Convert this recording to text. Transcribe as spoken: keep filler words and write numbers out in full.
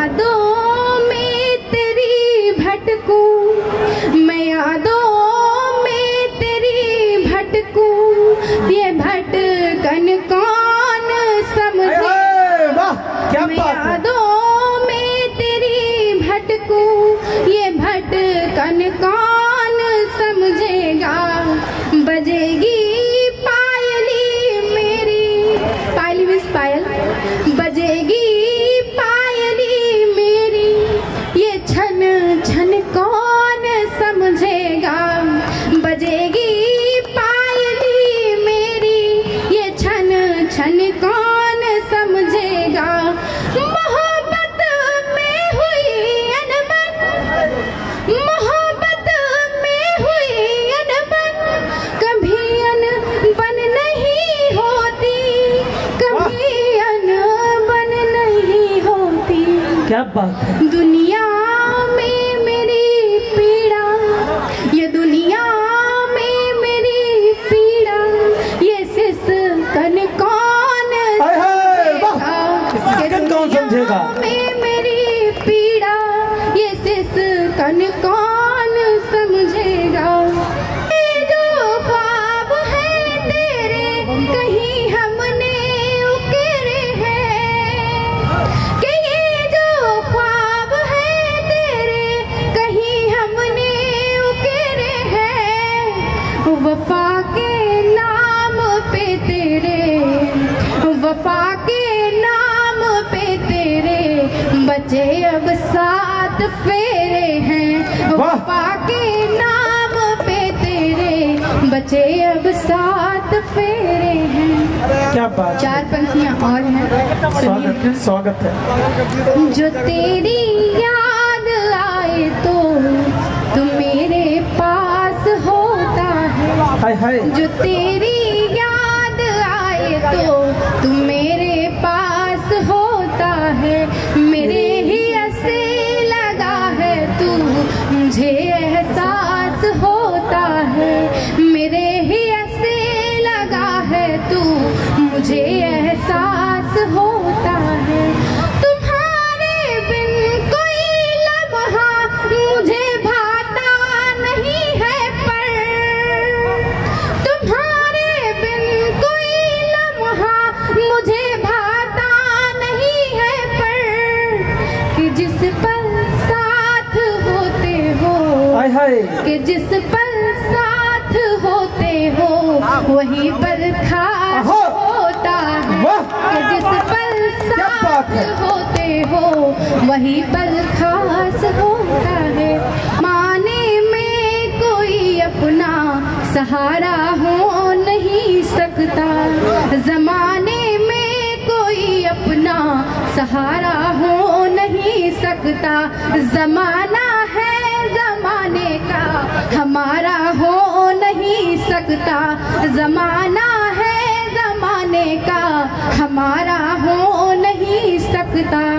यादों में तेरी भटकूं, मैं यादों में तेरी भटकूं, ये भटकन कौन समझे। क्या मैं बात है। यादों में तेरी भटकूं, ये भटकन कौन समझेगा। बजेगी पायली मेरी, पायली मिस पायल, बजेगी पायली मेरी, ये छन छन कौन समझेगा। बजेगी पायली मेरी, ये छन छन कौन समझेगा। मोहब्बत में हुई अनबन, मोहब्बत में हुई अनबन, कभी अनबन नहीं होती, कभी अनबन नहीं होती। क्या बात है। दुनिया में मेरी पीड़ा, ये दुनिया में मेरी पीड़ा, ये सिसकन कौन सिसकन कौन समझेगा। में मेरी पीड़ा, ये सिसकन कौन समझेगा। ये जो ख्वाब है तेरे, कहीं हमने उकेरे हैं, कि ये जो ख्वाब है तेरे, कहीं हमने उकेरे हैं। वफा के नाम पे तेरे, वफा के नाम पे तेरे, बचे अब सात फेरे हैं। वफा के नाम पे तेरे, बचे अब सात फेरे हैं। क्या बात। चार पंक्तियां और हैं, स्वागत है, स्वागत है। जो तेरी याद आए तो तू मेरे पास होता है, हाय हाय। जो तेरी याद आए तो तू मेरे पास होता है। मेरे ही ऐसे लगा है तू, मुझे एहसास होता है। मेरे ही ऐसे लगा है तू, मुझे एहसास होता है। तुम्हारे बिन कोई लम्हा मुझे भाता नहीं है, पर तुम्हारे बिन कोई लम्हा मुझे भाता नहीं है, पर कि जिस पल साथ होते हो, हाय हाय। कि जिस पल साथ होते हो, वही पल खास होता है। कि जिस पल साथ होते हो, वही पल खास होता है। माने में कोई अपना सहारा हो नहीं सकता, जमाने में कोई अपना सहारा हो नहीं सकता। जमाना है जमाने का, हमारा हो नहीं सकता। जमाना है जमाने का, हमारा हो नहीं सकता।